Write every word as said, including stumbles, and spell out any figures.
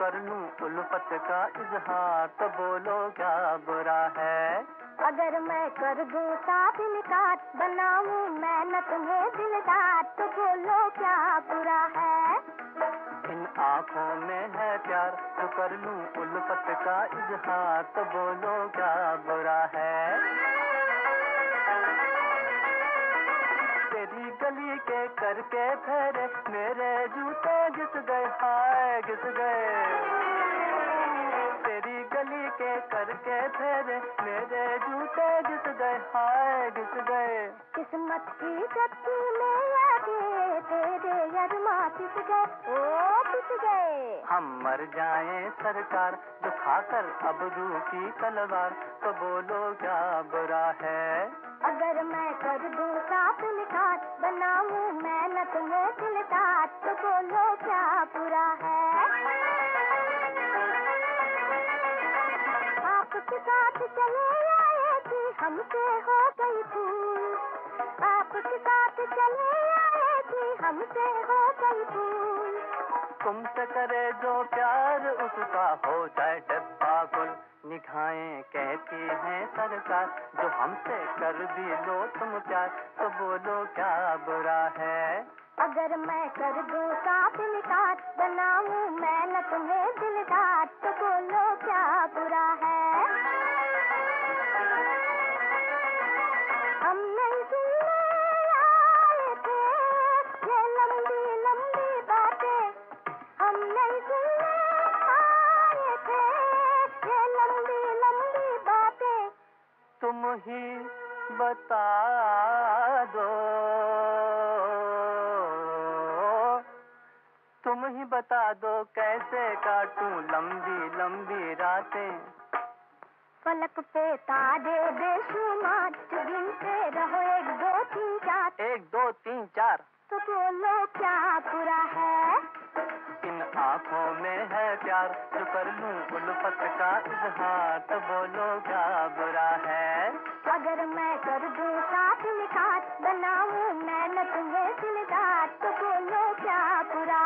कर लूं उल्फत का इजहार तो बोलो क्या बुरा है। अगर मैं कर दूं साथ निकात, बनाऊं मैं न तुम्हें दिलदार तो बोलो क्या बुरा है। इन आँखों में है प्यार तो कर लूं उल्फत का इजहार तो बोलो क्या बुरा है। तेरी गली के करके फेरे मेरे जूते घिस गए, हाय घिस गए। तेरी गली के करके फेरे मेरे जूते घिस गए, हाय घिस गए। किस्मत की गति में आगे तेरे अरमा पिस गए, ओ पिस गए। हम मर जाएं सरकार जो खाकर अबरू की तलवार तो बोलो क्या बुरा है। अगर मैं कर दूं साथ निकात, बनाऊं मैं न तुम्हें दिलदार तो बोलो क्या बुरा है। आपके साथ चले आए थे हमसे हो गई भूल, आपके साथ चले आए थे हमसे हो गई भूल। तुमसे करे जो प्यार उसका हो जाए डब्बा गुल, निगाहें कहती हैं सरकार जो हमसे कर भी लो तुम प्यार तो बोलो क्या बुरा है। अगर मैं कर दूं साथ निकात, बनाऊं मैं न तुम्हें दिलदार तो बोलो क्या बुरा है। हम नहीं सुनने आए थे ये लंबी लंबी बातें, हम नहीं सुनने आए थे ये लंबी लंबी बातें। तुम ही बता दो, तुम ही बता दो कैसे काटूं लंबी लंबी रातें। फलक पे तारे बेशुमार गिनते रहो एक दो तीन चार, एक दो तीन चार तो बोलो क्या बुरा है। इन आँखों में है प्यार जो कर लूं उल्फत का इजहार तो बोलो क्या बुरा है। अगर मैं कर दूं साथ निकात, बनाऊं मैं न तुम्हें दिलदार तो बोलो क्या बुरा